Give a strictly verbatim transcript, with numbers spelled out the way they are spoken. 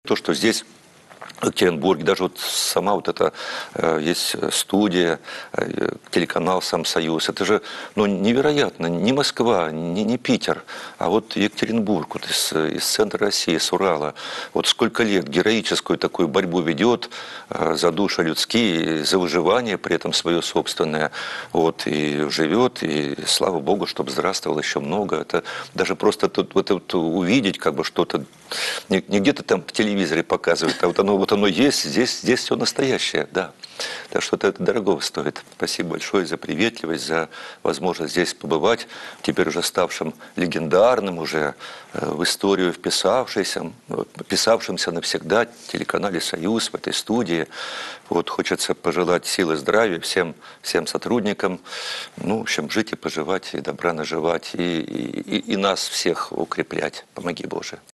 То, что здесь, в Екатеринбурге, даже вот сама вот эта э, есть студия, э, телеканал «Сам Союз», это же ну, невероятно, не Москва, не, не Питер, а вот Екатеринбург, вот из, из центра России, с Урала, вот сколько лет героическую такую борьбу ведет э, за души людские, за выживание, при этом свое собственное, вот, и живет, и слава Богу, чтобы здравствовало еще много, это даже просто тут вот, вот, увидеть как бы что-то, не, не где-то там в телевизоре показывают, а вот оно, вот оно есть, здесь, здесь все настоящее, да. Так что это дорого стоит. Спасибо большое за приветливость, за возможность здесь побывать, теперь уже ставшим легендарным, уже в историю вписавшимся, вписавшимся навсегда телеканале «Союз», в этой студии. Вот хочется пожелать силы, здравия всем, всем сотрудникам, ну, в общем, жить и поживать, и добра наживать, и, и, и нас всех укреплять. Помоги, Боже.